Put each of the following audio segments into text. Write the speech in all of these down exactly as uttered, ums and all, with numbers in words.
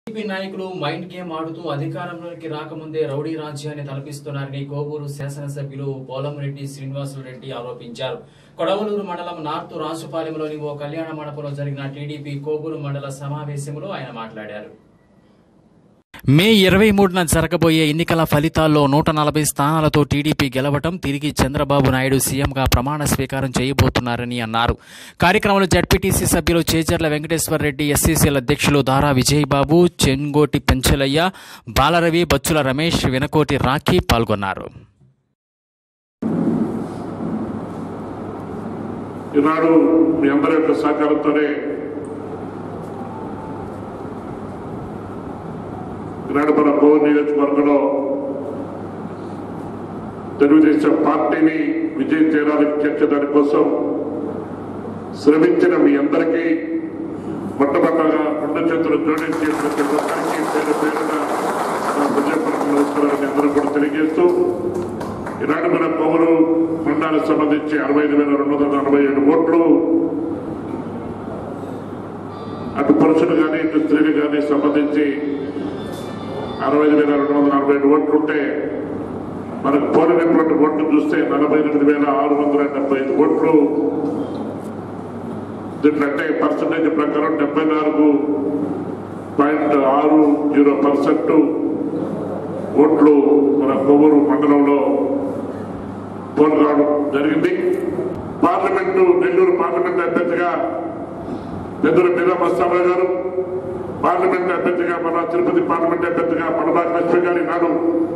TDP నాయకులు mind game ఆడుతూ అధికారంలోకి రాకముందే రౌడీ రాజ్యాన్ని తలపిస్తున్నారని కోవూరు శాసనసభ్యులు పోలంరెడ్డి శ్రీనివాసులరెడ్డి ఆరోపించారు. కొడవలూరు మండలం నార్త్ రాజుపాలెంలోని ఓ కళ్యాణ మండపంలో జరిగిన టీడీపీ కోవూరు మండల సమావేశంలో ఆయన మాట్లాడారు. మే ఇరవై మూడున జరగబోయే ఎన్నికల ఫలితాల్లో నూట నలభై స్థానాలతో టీడీపీ గెలవటం, తిరిగి చంద్రబాబు నాయుడు సీఎంగా ప్రమాణ స్వీకారం చేయబోతున్నారని అన్నారు. కార్యక్రమంలో జడ్పీటీసీ సభ్యులు చేజర్ల వెంకటేశ్వర రెడ్డి, ఎస్సీసీల అధ్యక్షులు దారా విజయబాబు, చెంగోటి పెంచలయ్య, బాలరవి, బచ్చుల రమేష్, వెనకోటి రాఖీ పాల్గొన్నారు. ఈనాడు మీ అందరి యొక్క సహకారంతోనే ఈనాడు మన కోవూరు నియోజకవర్గంలో తెలుగుదేశం పార్టీని విజయం చేయడానికి చేర్చడాని కోసం శ్రమించిన మీ అందరికీ మొట్టమొదటిగా రెండు చేతులు జోడించి ప్రతి ఒక్కరికి పేరు పేరున హృదయపూర్వక నమస్కారాన్ని అందరూ కూడా తెలియజేస్తూ ఈనాడు మన కోవూరు మండలానికి సంబంధించి అరవై ఐదు వేల రెండు వందల నలభై ఏడు ఓట్లు అటు పురుషులు కానీ ఇటు స్త్రీలు కానీ సంబంధించి అరవై ఐదు వేల రెండు వందల నలభై ఏడు ఓట్లు ఉంటే మనకు పోలినటువంటి ఓట్లు చూస్తే నలభై ఎనిమిది వేల ఆరు వందల డెబ్బై ఐదు ఓట్లు. దీంట్లో అంటే పర్సంటేజ్ ప్రకారం డెబ్బై నాలుగు పాయింట్ ఆరు జీరో పర్సెంట్ ఓట్లు మన కోవూరు మండలంలో పోల్ కావడం జరిగింది. పార్లమెంటు నెల్లూరు పార్లమెంట్ అభ్యర్థిగా పెద్దల మీద మస్తారావు గారు, పార్లమెంట్ అభ్యర్థిగా మన తిరుపతి పార్లమెంట్ అభ్యర్థిగా పడబాటి లక్ష్మి గారి నాడు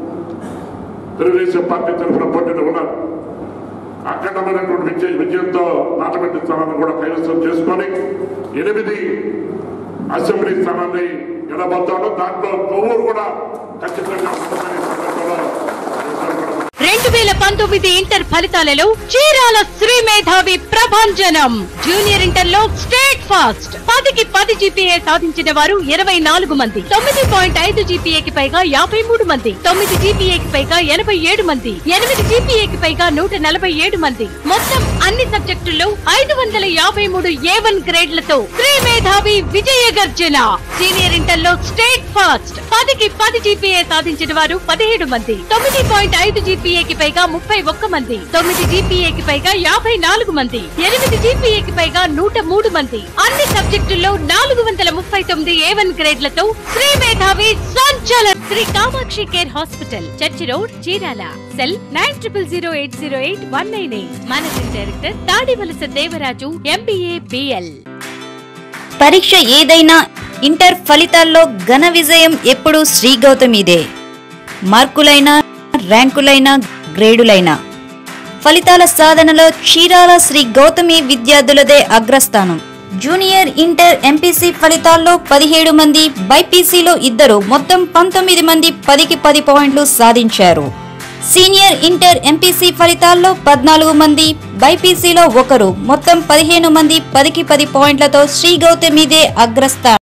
తెలుగుదేశం పార్టీ తరఫున పోటీలో ఉన్నారు. అఖండమైనటువంటి విజయ విజయంతో పార్లమెంటు స్థానాన్ని కూడా కైవసం చేసుకొని ఎనిమిది అసెంబ్లీ స్థానాన్ని గెలబోతాడు. దాంట్లో కోవూరు కూడా ఖచ్చితంగా ఉంటుందని సందర్భంలో రెండు వేల పంతొమ్మిది ఇంటర్ ఫలితాలలో చీరాల శ్రీ మేధావి ప్రభంజనం. జూనియర్ ఇంటర్ లో స్టేట్ ఫాస్ట్ పదికి పది జీపీఏ సాధించిన వారు ఇరవై నాలుగు మంది, తొమ్మిది పాయింట్ ఐదు జీపీఏకి పైగా యాభై మూడు మంది, తొమ్మిది జీపీఏకి పైగా ఎనభై ఏడు మంది, ఎనిమిది జీపీఏకి పైగా నూట నలభై ఏడు మంది. మొత్తం అన్ని సబ్జెక్టుల్లో ఐదు వందల యాభై మూడు ఏ వన్ గ్రేడ్లతో శ్రీ మేధావి విజయ గర్జన. సీనియర్ ఇంటర్ లో స్టేట్ ఫాస్ట్ పదికి పది జీపీఏ సాధించిన వారు పదిహేడు మంది, తొమ్మిది పాయింట్ ఐదు జీపీఏకి పైగా ముప్పై ఒక్క మంది, తొమ్మిది జీపీఏకి పైగా యాభై నాలుగు మంది, ఎనిమిది జీపీఏకి పైగా నూట మూడు మంది. అన్ని సబ్జెక్టుల్లో నాలుగు వందల ముప్పై తొమ్మిది ఏ వన్ గ్రేడ్లతో శ్రీ మేధావి సంచలనం. Sri Kamakshi care hospital, church road, Chirala. Cell nine triple zero eight zero eight one nine eight. Managing director Tadivalasa Devaraju, MBA BL. పరీక్ష ఏదైనా ఇంటర్ ఫలితాల్లో ఘన విజయం ఎప్పుడూ శ్రీ గౌతమిదే. మార్కులైనా, ర్యాంకులైనా, గ్రేడులైనా ఫలితాల సాధనలో చీరాల శ్రీ గౌతమి విద్యార్థులదే అగ్రస్థానం. జూనియర్ ఇంటర్ ఎంపీసీ ఫలితాల్లో పదిహేడు మంది, బైపీసీలో ఇద్దరు, మొత్తం పంతొమ్మిది మంది పదికి పది పాయింట్లు సాధించారు. సీనియర్ ఇంటర్ ఎంపీసీ ఫలితాల్లో పద్నాలుగు మంది, బైపీసీలో ఒకరు, మొత్తం పదిహేను మంది పదికి పది పాయింట్లతో శ్రీ గౌతమిదే అగ్రస్థానం.